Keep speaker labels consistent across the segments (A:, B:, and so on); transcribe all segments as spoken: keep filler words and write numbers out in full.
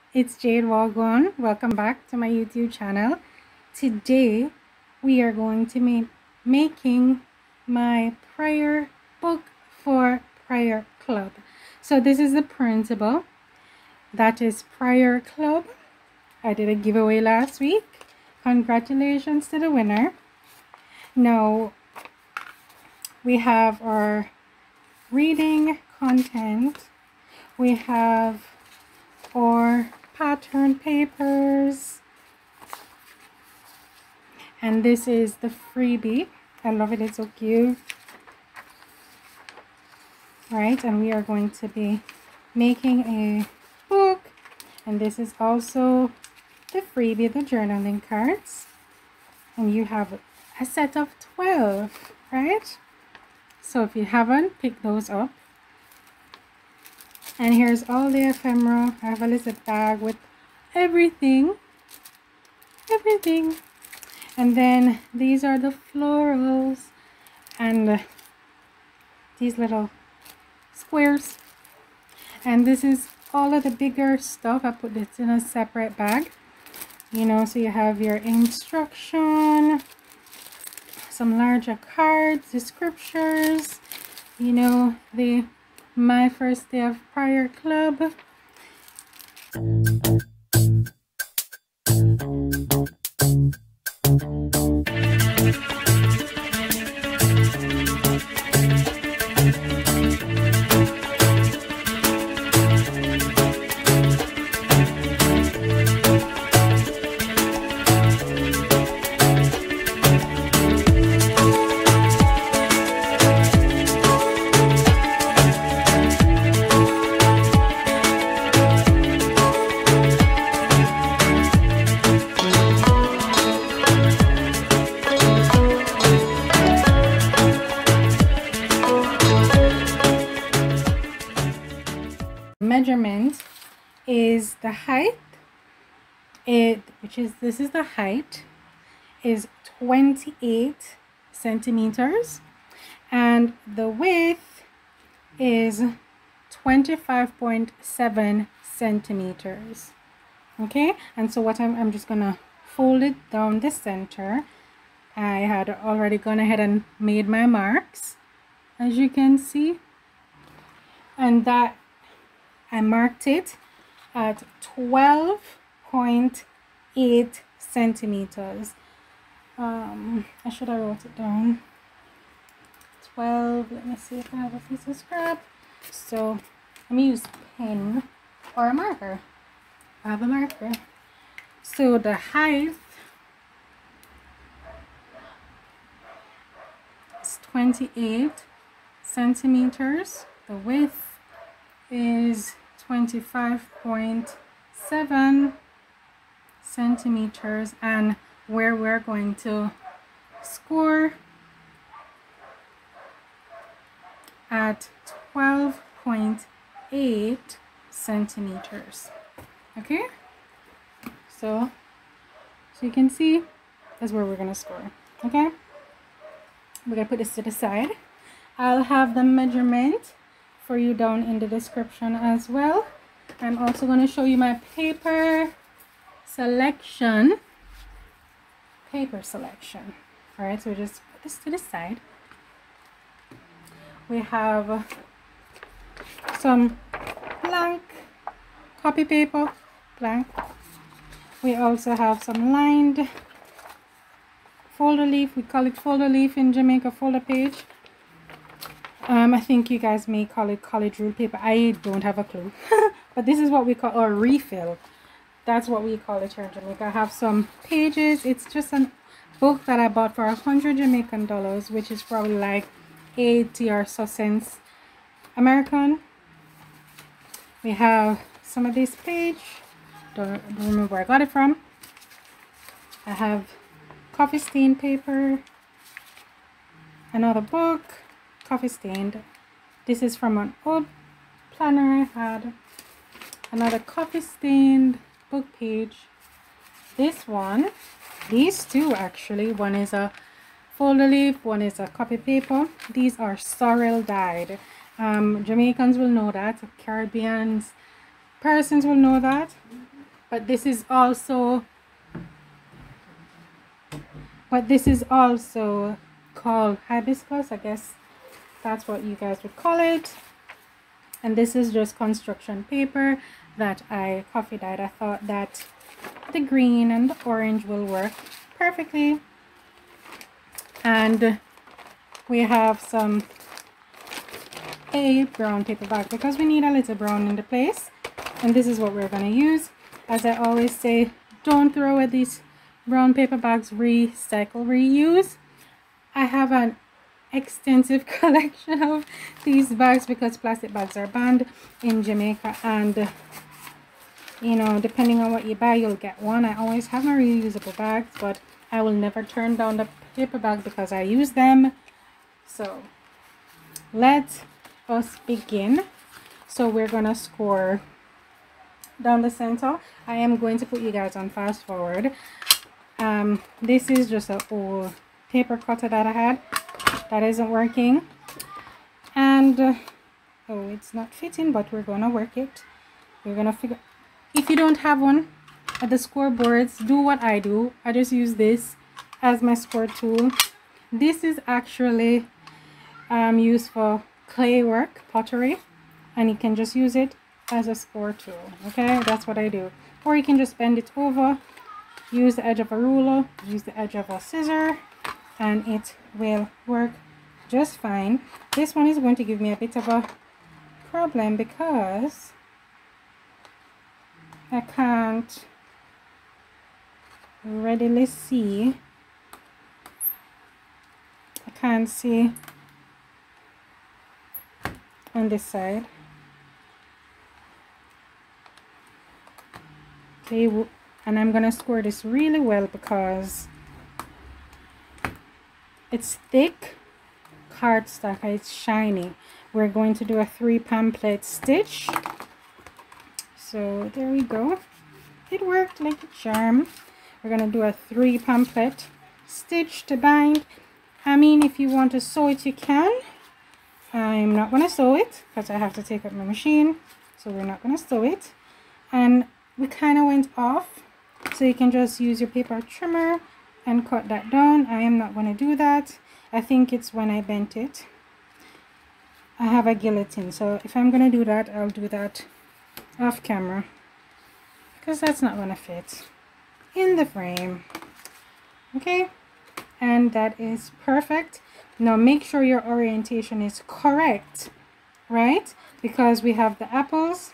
A: It's Jade Walgon. Welcome back to my YouTube channel. Today we are going to be making my prayer book for Prayer Club. So this is the printable. That is Prayer Club. I did a giveaway last week. Congratulations to the winner. Now we have our reading content. We have our pattern papers, and this is the freebie. I love it, it's so cute. Right, and we are going to be making a book, and this is also the freebie, the journaling cards, and you have a set of twelve, right? So if you haven't, pick those up. And here's all the ephemera. I have a little bag with everything. Everything. And then these are the florals and uh, these little squares. And this is all of the bigger stuff. I put this in a separate bag. You know, so you have your instruction, some larger cards, the scriptures, you know, the my first day of Prayer Club. Measurement is the height, it which is this is the height is twenty-eight centimeters, and the width is twenty-five point seven centimeters. Okay, and so what I'm, I'm just gonna fold it down the center. I had already gone ahead and made my marks, as you can see, and that I marked it at twelve point eight centimeters. Um, I should have wrote it down. twelve, let me see if I have a piece of scrap. So let me use a pen or a marker. I have a marker. So the height is twenty-eight centimeters. The width is twenty-five point seven centimeters, and where we're going to score at twelve point eight centimeters. Okay, so so you can see that's where we're going to score. Okay, we're going to put this to the side. I'll have the measurement for you down in the description as well. I'm also going to show you my paper selection. Paper selection. Alright, so we just put this to the side. We have some blank copy paper. Blank. We also have some lined folder leaf. We call it folder leaf in Jamaica, folder page. Um, I think you guys may call it college rule paper. I don't have a clue. But this is what we call, or refill. That's what we call it here in Jamaica. I have some pages. It's just a book that I bought for a hundred Jamaican dollars, which is probably like eighty or so cents American. We have some of this page. Don't, don't remember where I got it from. I have coffee stain paper. Another book. Coffee stained. This is from an old planner I had. Another coffee stained book page. This one, these two actually, one is a folder leaf, one is a copy paper. These are sorrel dyed. Um, Jamaicans will know that. Caribbeans, persons will know that. but this is also but this is also called hibiscus, I guess that's what you guys would call it. And this is just construction paper that I coffee dyed. I thought that the green and the orange will work perfectly. And we have some a brown paper bag because we need a little brown in the place, and this is what we're going to use. As I always say, don't throw away these brown paper bags, recycle, reuse. I have an extensive collection of these bags because plastic bags are banned in Jamaica, and you know, depending on what you buy, you'll get one. I always have my reusable bags, but I will never turn down the paper bag because I use them. So let us begin. So we're gonna score down the center. I am going to put you guys on fast forward. Um this is just an old paper cutter that I had that isn't working, and uh, oh, it's not fitting, but we're gonna work it. We're gonna figure, if you don't have one at the scoreboards, do what I do. I just use this as my score tool. This is actually um used for clay work, pottery, and you can just use it as a score tool. Okay, that's what I do. Or you can just bend it over, use the edge of a ruler, use the edge of a scissor, and it will work just fine. This one is going to give me a bit of a problem because I can't readily see I can't see on this side. Okay, and I'm gonna score this really well because it's thick cardstock, it's shiny. We're going to do a three pamphlet stitch. So there we go, it worked like a charm. We're gonna do a three pamphlet stitch to bind. I mean, if you want to sew it, you can. I'm not going to sew it because I have to take up my machine, so we're not going to sew it. And we kind of went off, so you can just use your paper trimmer and cut that down. I am not going to do that. I think it's when I bent it. I have a guillotine, so if I'm going to do that, I'll do that off camera because that's not going to fit in the frame. Okay, and that is perfect. Now make sure your orientation is correct, right? Because we have the apples,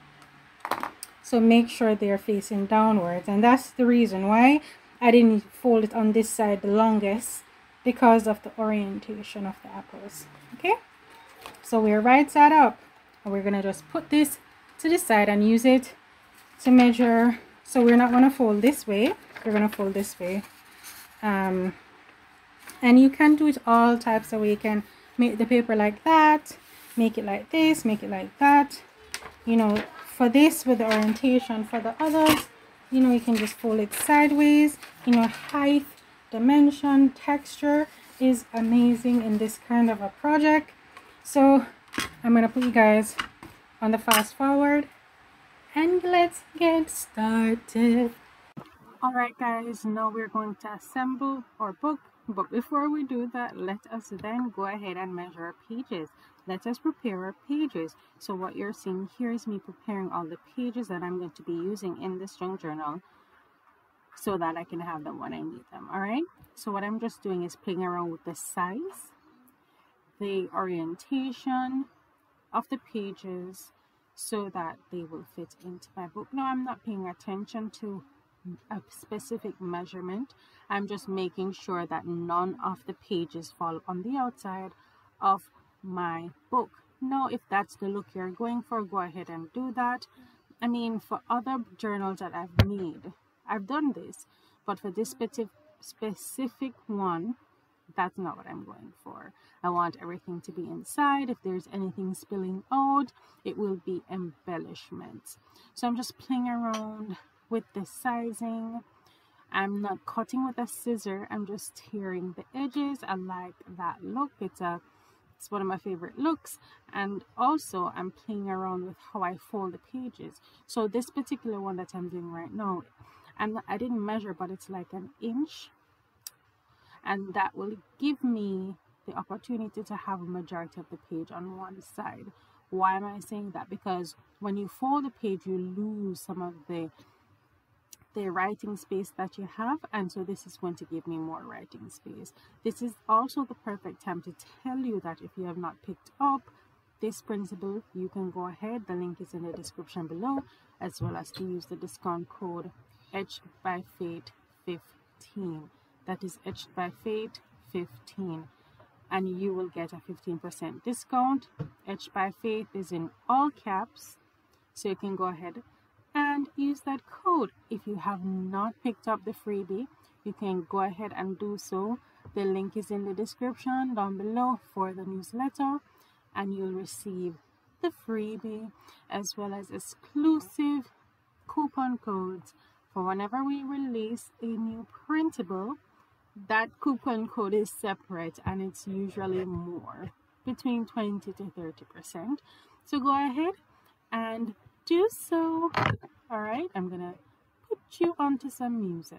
A: so make sure they're facing downwards, and that's the reason why I didn't fold it on this side the longest, because of the orientation of the apples. Okay, so we're right side up, and we're gonna just put this to the side and use it to measure. So we're not gonna fold this way, we're gonna fold this way. Um, and you can do it all types of way. You can make the paper like that, make it like this, make it like that. You know, for this with the orientation, for the others, you know, you can just fold it sideways. You know, height, dimension, texture is amazing in this kind of a project. So I'm gonna put you guys on the fast forward and let's get started. All right guys, now we're going to assemble our book, but before we do that, let us then go ahead and measure our pages. Let us prepare our pages. So what you're seeing here is me preparing all the pages that I'm going to be using in this junk journal so that I can have them when I need them. All right, so what I'm just doing is playing around with the size, the orientation of the pages so that they will fit into my book. Now I'm not paying attention to a specific measurement. I'm just making sure that none of the pages fall on the outside of my book. Now if that's the look you're going for, go ahead and do that. I mean, for other journals that I've made, I've done this, but for this specific specific one, that's not what I'm going for. I want everything to be inside. If there's anything spilling out, it will be embellishments. So I'm just playing around with the sizing. I'm not cutting with a scissor, I'm just tearing the edges. I like that look. It's a It's one of my favorite looks. And also I'm playing around with how I fold the pages. So this particular one that I'm doing right now, and I didn't measure, but it's like an inch, and that will give me the opportunity to have a majority of the page on one side. Why am I saying that? Because when you fold the page, you lose some of the the writing space that you have, and so this is going to give me more writing space. This is also the perfect time to tell you that if you have not picked up this principle, you can go ahead. The link is in the description below, as well as to use the discount code Etched by Fate fifteen. That is Etched by Fate fifteen, and you will get a fifteen percent discount. Etched by Fate is in all caps, so you can go ahead and use that code. If you have not picked up the freebie, you can go ahead and do so. The link is in the description down below for the newsletter, and you'll receive the freebie as well as exclusive coupon codes for whenever we release a new printable. That coupon code is separate, and it's usually more, between twenty to thirty percent. So go ahead and do so. All right, I'm gonna put you onto some music.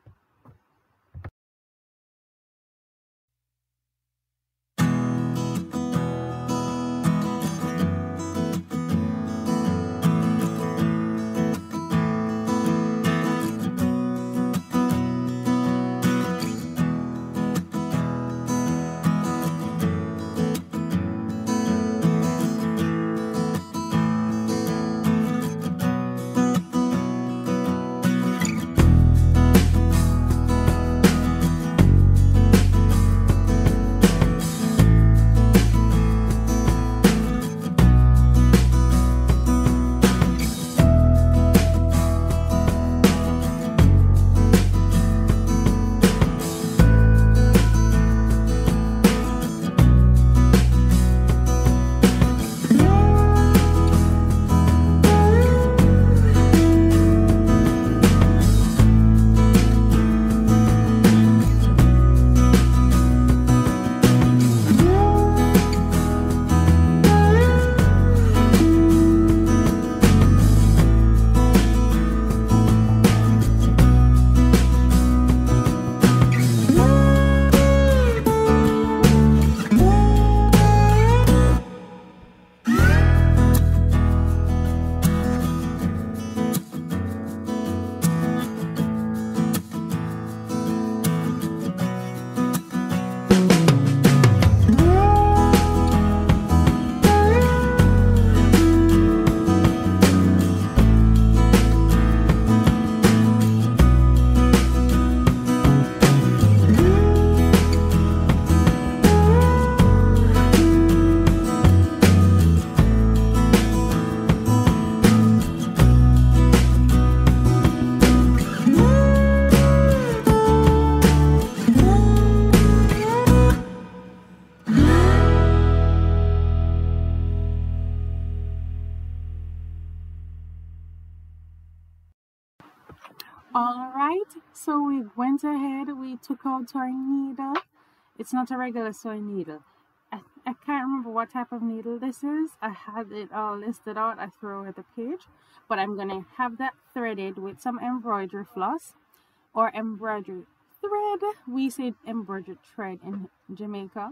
A: All right, so we went ahead, we took out our needle. It's not a regular sewing needle. I, I can't remember what type of needle this is. I had it all listed out. I threw away the page, but I'm gonna have that threaded with some embroidery floss or embroidery thread. We say embroidery thread in Jamaica.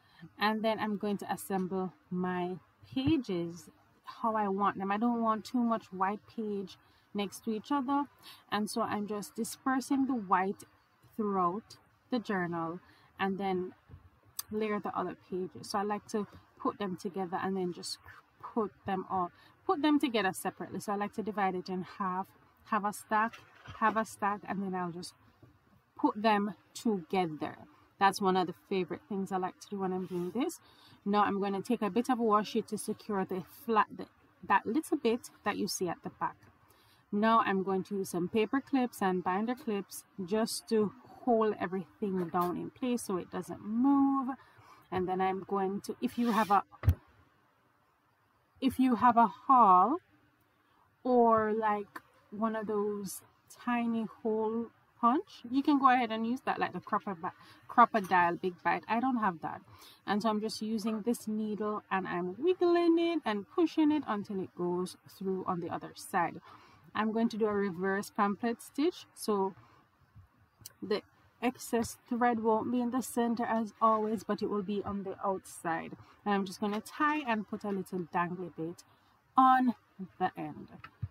A: And then I'm going to assemble my pages how I want them. I don't want too much white page next to each other, and so I'm just dispersing the white throughout the journal and then layer the other pages. So I like to put them together and then just put them all put them together separately. So I like to divide it in half, have a stack, have a stack, and then I'll just put them together. That's one of the favorite things I like to do when I'm doing this. Now I'm going to take a bit of washi to secure the flat the, that little bit that you see at the back. Now I'm going to use some paper clips and binder clips just to hold everything down in place so it doesn't move. And then I'm going to, if you have a if you have a haul or like one of those tiny hole punch, you can go ahead and use that, like the crocodile crocodile big bite. I don't have that, and so I'm just using this needle and I'm wiggling it and pushing it until it goes through on the other side. I'm going to do a reverse pamphlet stitch, so the excess thread won't be in the center as always, but it will be on the outside. And I'm just going to tie and put a little dangly bit on the end.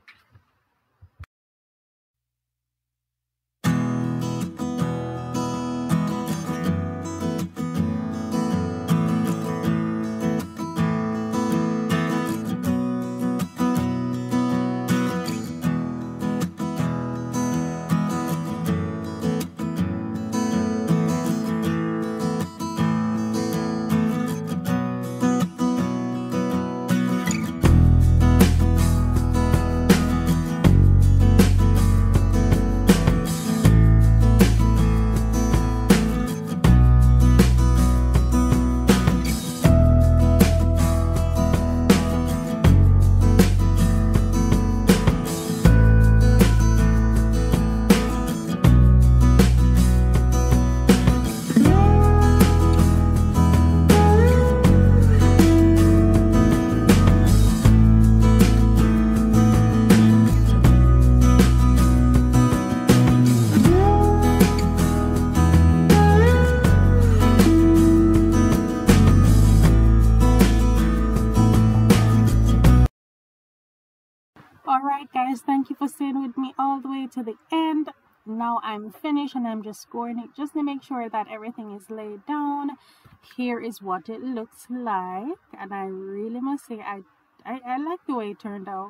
A: Alright guys, thank you for staying with me all the way to the end. Now I'm finished and I'm just scoring it just to make sure that everything is laid down. Here is what it looks like, and I really must say I, I, I like the way it turned out.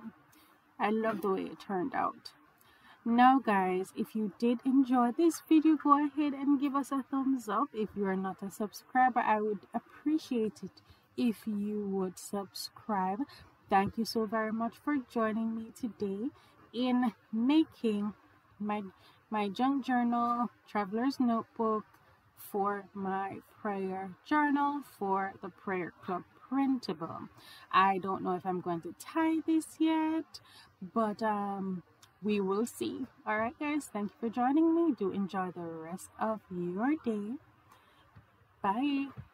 A: I love the way it turned out. Now guys, if you did enjoy this video, go ahead and give us a thumbs up. If you are not a subscriber, I would appreciate it if you would subscribe. Thank you so very much for joining me today in making my my junk journal traveler's notebook for my prayer journal for the prayer club printable. I don't know if I'm going to tie this yet, but um we will see. All right guys, thank you for joining me. Do enjoy the rest of your day. Bye.